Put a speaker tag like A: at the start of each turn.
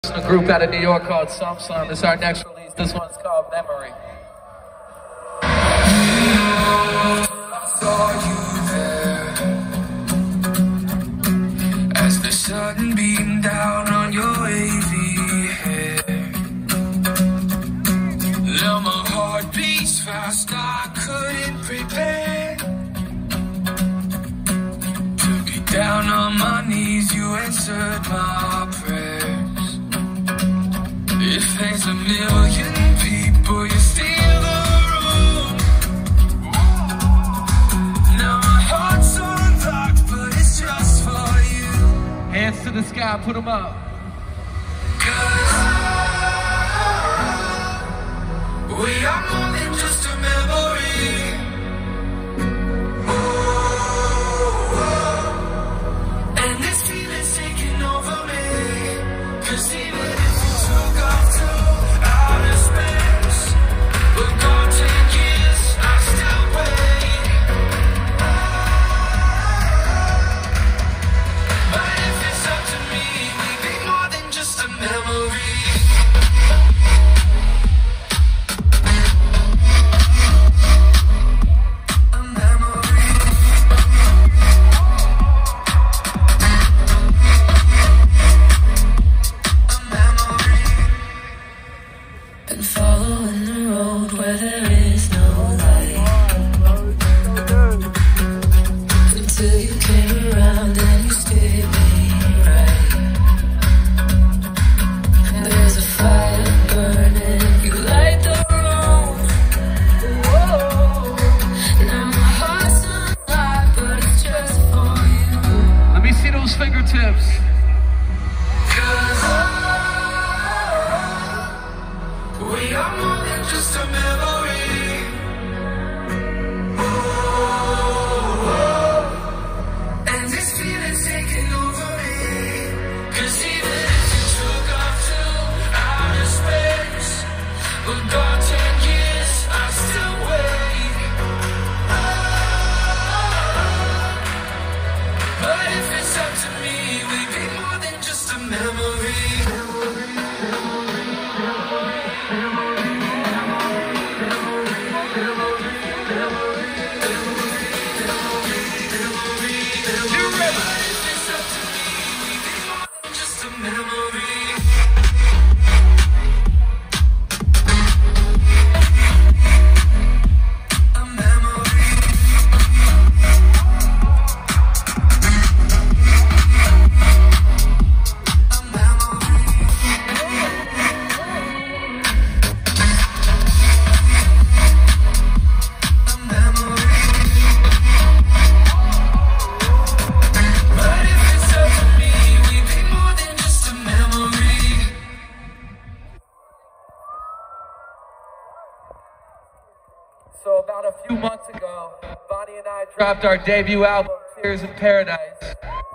A: A group out of New York called Cylde. This is our next release. This one's called Memory.
B: I saw you there as the sun beamed down on your wavy hair. Now my heart beats fast, I couldn't prepare to be down on my knees. You answered my prayers. If there's a million people, you steal the room. Now my heart's on lock, but it's just for you.
A: Hands to the sky, put them up.
B: 'Cause we are more than just a memory. And this feeling's taking over me. 'Cause even if you took off to outer space, we're gone 10 years, I still wait. But if it's up to me, we'd be more than just a memory. And following the road where there is no light, until you came around and you steered me right. There's a fire burning, you light the road. Now my heart's on fire, but it's just for you.
A: Let me see those fingertips.
B: 'Cause we are more than just a memory. And this feeling's taking over me. 'Cause even if you took off to outer space, we're gone 10 years, I still wait. But if it's up to me, we'd be more than just a memory.
A: So about a few months ago, Bonnie and I dropped our debut album, Tears in Paradise.